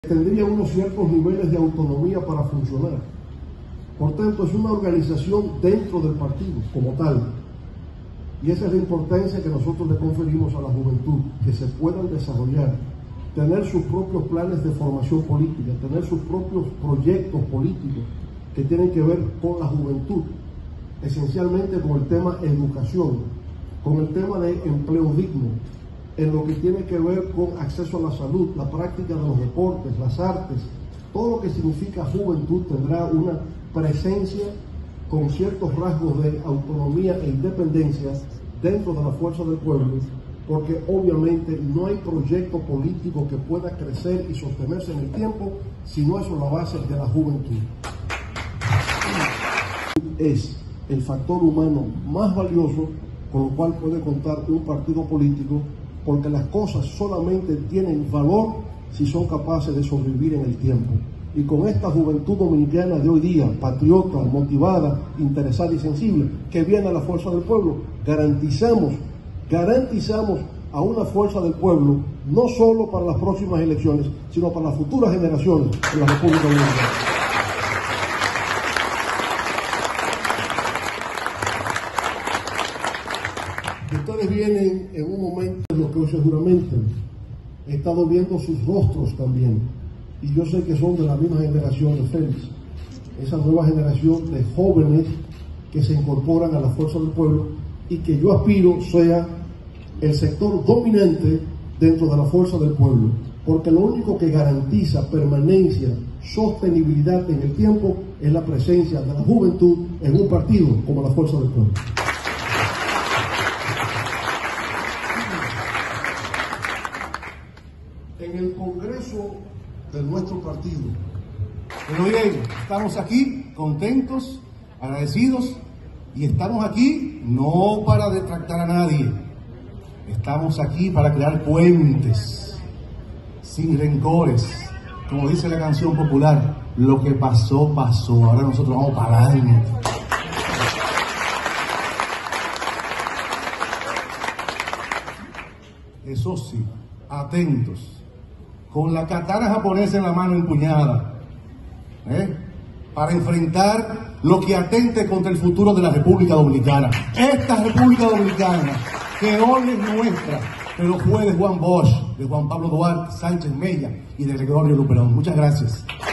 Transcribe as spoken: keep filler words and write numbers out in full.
tendría unos ciertos niveles de autonomía para funcionar. Por tanto, es una organización dentro del partido como tal. Y esa es la importancia que nosotros le conferimos a la juventud, que se puedan desarrollar, tener sus propios planes de formación política, tener sus propios proyectos políticos que tienen que ver con la juventud, esencialmente con el tema educación, con el tema de empleo digno, en lo que tiene que ver con acceso a la salud, la práctica de los deportes, las artes. Todo lo que significa juventud tendrá una presencia con ciertos rasgos de autonomía e independencia dentro de la fuerza del pueblo, porque obviamente no hay proyecto político que pueda crecer y sostenerse en el tiempo si no es sobre la base de la juventud. Es el factor humano más valioso con lo cual puede contar un partido político, porque las cosas solamente tienen valor si son capaces de sobrevivir en el tiempo. Y con esta juventud dominicana de hoy día, patriota, motivada, interesada y sensible, que viene a la fuerza del pueblo, garantizamos, garantizamos a una fuerza del pueblo, no solo para las próximas elecciones, sino para las futuras generaciones de la República Dominicana. Ustedes vienen en un momento en lo que hoy se juramentan. He estado viendo sus rostros también. Y yo sé que son de la misma generación de Félix. Esa nueva generación de jóvenes que se incorporan a la fuerza del pueblo y que yo aspiro sea el sector dominante dentro de la fuerza del pueblo. Porque lo único que garantiza permanencia, sostenibilidad en el tiempo es la presencia de la juventud en un partido como la fuerza del pueblo. En el Congreso de nuestro partido. Pero bien, estamos aquí contentos, agradecidos, y estamos aquí no para detractar a nadie. Estamos aquí para crear puentes, sin rencores. Como dice la canción popular, lo que pasó, pasó. Ahora nosotros vamos para adelante. Eso sí, atentos, con la katana japonesa en la mano empuñada, ¿eh? para enfrentar lo que atente contra el futuro de la República Dominicana. Esta República Dominicana, que hoy es nuestra, pero fue de Juan Bosch, de Juan Pablo Duarte, Sánchez Mella y de Gregorio Luperón. Muchas gracias.